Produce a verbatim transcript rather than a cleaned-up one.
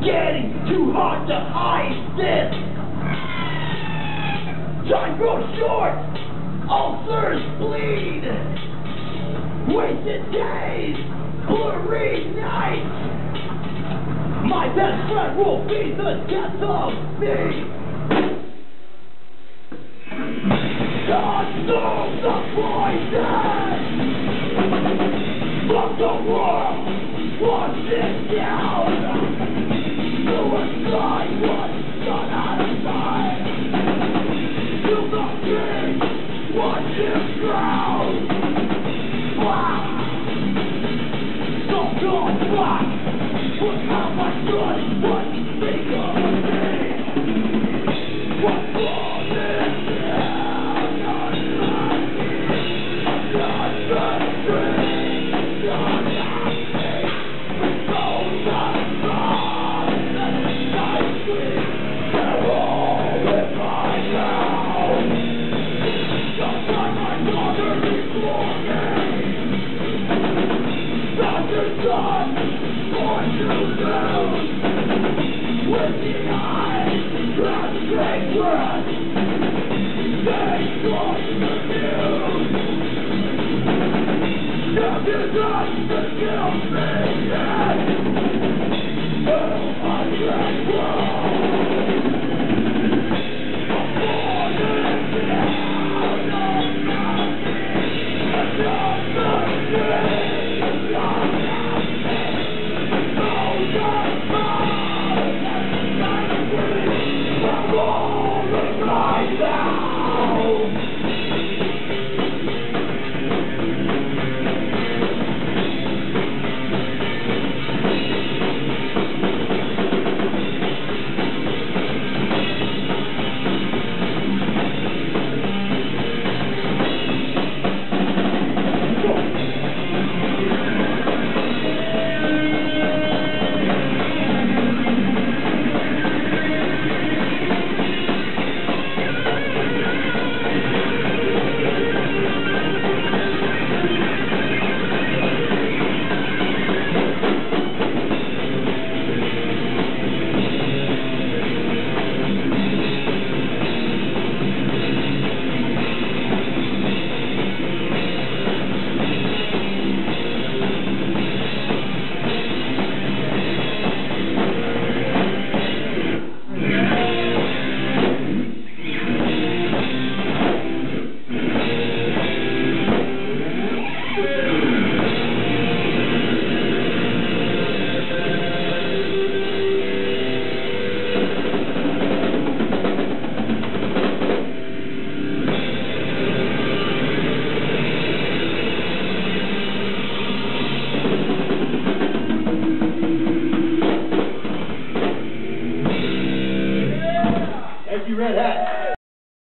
getting too hard to ice this. Time grows short, ulcers bleed. Wasted days, blurry nights. My best friend will be the death of me. Consume the poison from the world, wash it down. Suicide was done out of sight. To the king, watch him drown. Wow. Don't go back. Look how much good was become of me. What was it? Not the dream. Not happy. We go the sun. Night sleep. They're all in my town. Just like my mother before me. Doctor son, what you do? With the eyes, that straight breath.